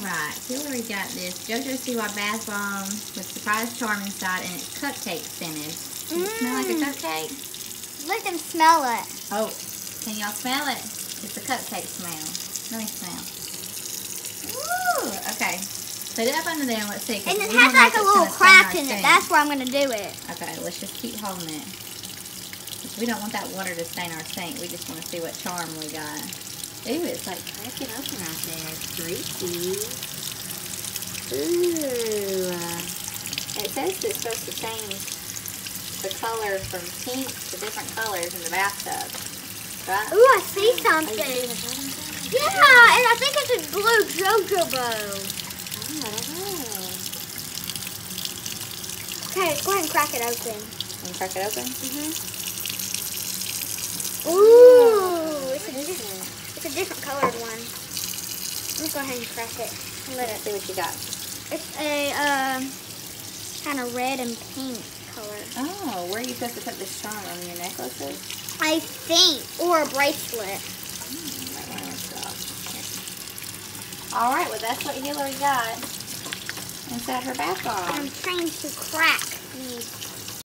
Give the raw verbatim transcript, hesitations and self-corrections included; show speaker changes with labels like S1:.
S1: Alright, Hillary got this JoJo Siwa Bath Bomb with surprise charm inside and it's cupcake scented. Does it smell like a cupcake?
S2: Let them smell it.
S1: Oh, can y'all smell it? It's a cupcake smell. Let me smell. Woo! Okay. Put it up under there and let's see.
S2: And it has like a little crack in it. That's where I'm going to do it.
S1: Okay, let's just keep holding it. We don't want that water to stain our sink. We just want to see what charm we got. Ooh, it's like cracking open right there. It's greasy. Ooh. It says it's supposed to change the color from pink to different colors in the bathtub. Right?
S2: Ooh, I see something. Yeah, and I think it's a blue JoJo bow.
S1: Oh, I don't know.
S2: Okay, go ahead and crack it open.
S1: Can you crack it open?
S2: Mm-hmm. Ooh, it's a, different, it's a different colored one. Let me go ahead and crack it.
S1: Let us see what you got.
S2: It's a uh, kind of red and pink color.
S1: Oh, where are you supposed to put this charm on your necklaces?
S2: I think, or a bracelet.
S1: Mm, might want to stop. All right, well that's what Hillary got inside her bath bomb.
S2: I'm trying to crack these